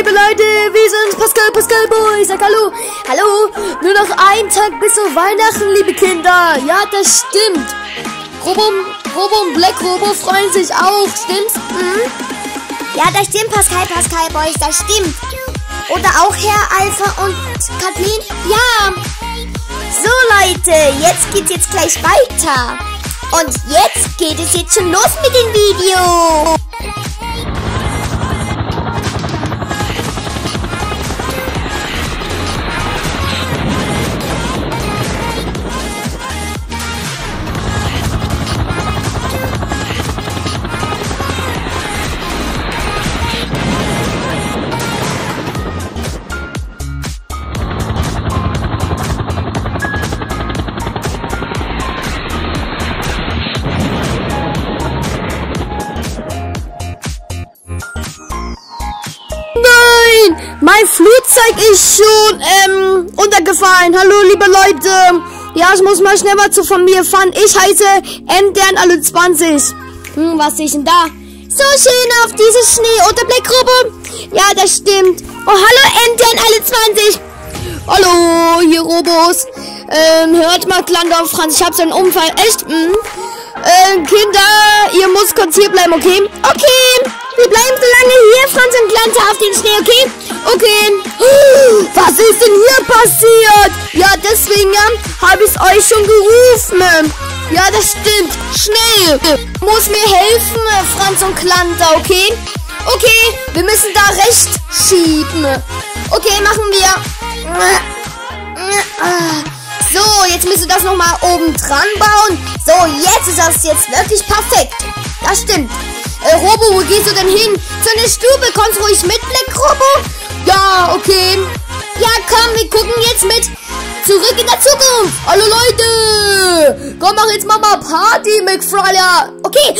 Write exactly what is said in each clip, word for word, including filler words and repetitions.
liebe Leute, wir sind Pascal, Pascal Boy. Sag hallo. Hallo. Nur noch ein Tag bis zu Weihnachten, liebe Kinder. Ja, das stimmt. Robo, Robo und Black Robo freuen sich auch, stimmt's? Mhm. Ja, das stimmt, Pascal, Pascal Boys, das stimmt. Oder auch Herr Alpha und Kathleen? Ja. So, Leute, jetzt geht's jetzt gleich weiter. Und jetzt geht es jetzt schon los mit dem Video. Mein Flugzeug ist schon ähm, untergefallen. Hallo, liebe Leute. Ja, ich muss mal schnell mal zu von mir fahren. Ich heiße M D N alle zwanzig. Hm, was sehe ich denn da? So schön auf dieses Schnee oder Black Robo. Ja, das stimmt. Oh, hallo M D N alle zwanzig. Hallo, hier Robos. Ähm, hört mal, Klander und Franz, ich habe so einen Unfall. Echt? Hm? Ähm, Kinder, ihr müsst kurz hier bleiben, okay? Okay. Wir bleiben so lange hier, Franz und Glanzer, auf den Schnee, okay? Okay. Was ist denn hier passiert? Ja, deswegen ja, habe ich euch schon gerufen. Ja, das stimmt. Schnell. Muss mir helfen, Franz und Glanzer, okay? Okay, wir müssen da rechts schieben. Okay, machen wir. So, jetzt müsst ihr das nochmal oben dran bauen. So, jetzt ist das jetzt wirklich perfekt. Das stimmt. Äh, Robo, wo gehst du denn hin? Zu einer Stube, kommst du ruhig mit, Black Robo? Ja, okay. Ja, komm, wir gucken jetzt mit. Zurück in der Zukunft. Hallo, Leute. Komm, mach jetzt mal mal Party, McFly. Okay.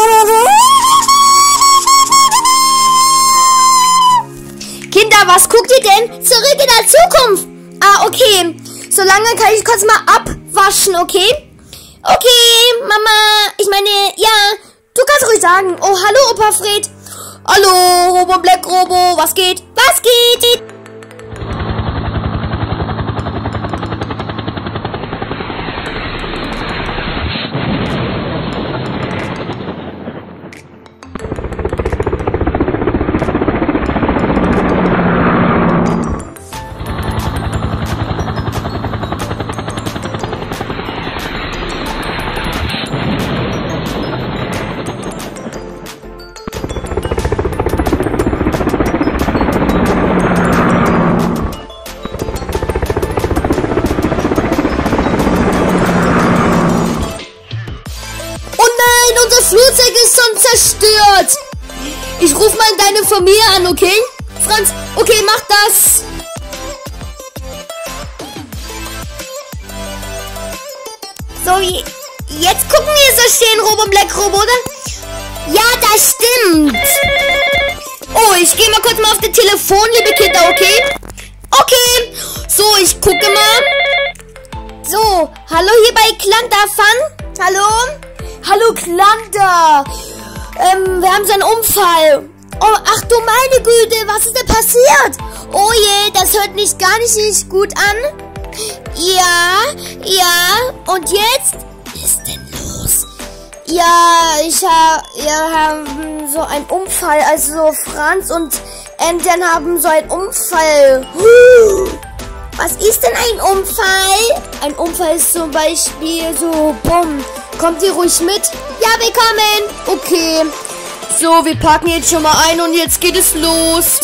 Kinder, was guckt ihr denn? Zurück in der Zukunft. Ah, okay. Solange kann ich kurz mal abwaschen, okay? Okay, Mama. Ich meine, ja. Du kannst ruhig sagen. Oh, hallo, Opa Fred. Hallo, Robo Black Robo. Was geht? Was geht? Unser Flugzeug ist schon zerstört. Ich rufe mal deine Familie an, okay? Franz, okay, mach das. So, jetzt gucken wir so stehen, Robo Black Robo, oder? Ja, das stimmt. Oh, ich gehe mal kurz mal auf das Telefon, liebe Kinder, okay? Okay. So, ich gucke mal. So, hallo hier bei Klander Fun. Hallo? Hallo Klander. Ähm, wir haben so einen Unfall. Oh, ach du meine Güte, was ist denn passiert? Oh je, das hört mich gar nicht, nicht gut an. Ja, ja, und jetzt? Was ist denn los? Ja, ich ha, wir haben so einen Unfall. Also Franz und ähm, dann haben so einen Unfall. Was ist denn ein Unfall? Ein Unfall ist zum Beispiel so, bumm. Kommt ihr ruhig mit? Ja, willkommen. Okay. So, wir packen jetzt schon mal ein und jetzt geht es los.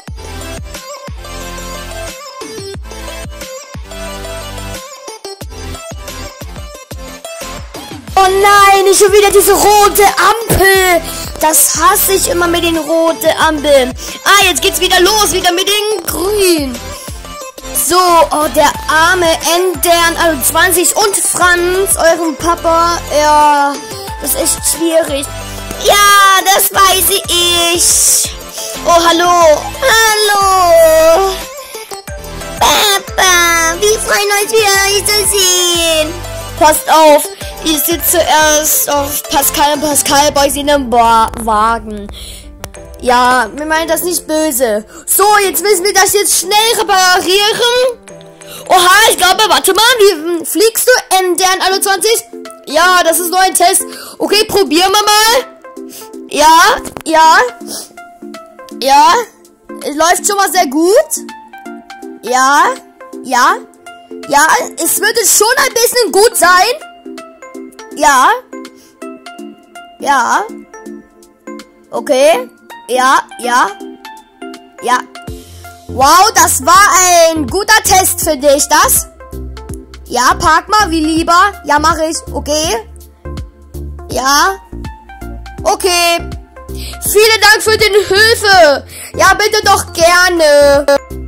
Oh nein, nicht schon wieder diese rote Ampel. Das hasse ich immer mit den roten Ampeln. Ah, jetzt geht's wieder los, wieder mit den grünen. So, oh, der arme M D N alle zwanzig und Franz, eurem Papa. Ja, das ist echt schwierig. Ja, das weiß ich. Oh, hallo. Hallo. Papa, wir freuen uns wieder, euch zu sehen. Passt auf, ich sitze erst auf Pascal und Pascal Boys in einem Wagen. Ja, wir meinen das nicht böse. So, jetzt müssen wir das jetzt schnell reparieren. Oha, ich glaube, warte mal, wie fliegst du, M D R einundzwanzig? Ja, das ist nur ein Test. Okay, probieren wir mal. Ja, ja. Ja, es läuft schon mal sehr gut. Ja, ja. Ja, es wird es schon ein bisschen gut sein. Ja. Ja. Okay. Ja, ja. Ja. Wow, das war ein guter Test für dich, das? Ja, park mal, wie lieber. Ja, mache ich. Okay. Ja. Okay. Vielen Dank für die Hilfe. Ja, bitte doch gerne.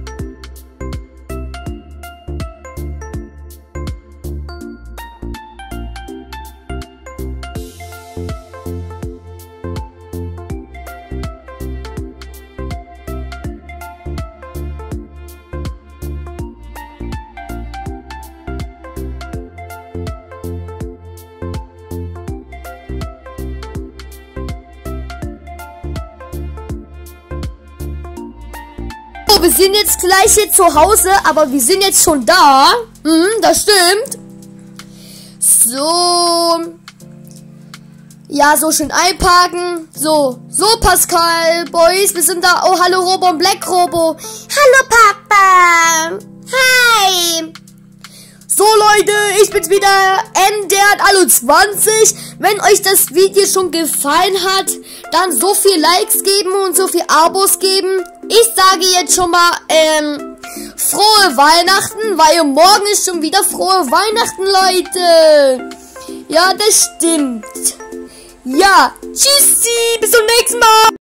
So, wir sind jetzt gleich hier zu Hause, aber wir sind jetzt schon da. Hm, das stimmt. So. Ja, so schön einparken. So, so Pascal, Boys, wir sind da. Oh, hallo Robo und Black Robo. Hallo Papa. Hi. So Leute, ich bin's wieder, M D R einundzwanzig. Wenn euch das Video schon gefallen hat, dann so viel Likes geben und so viel Abos geben. Ich sage jetzt schon mal, ähm, frohe Weihnachten, weil morgen ist schon wieder frohe Weihnachten, Leute. Ja, das stimmt. Ja, tschüssi, bis zum nächsten Mal.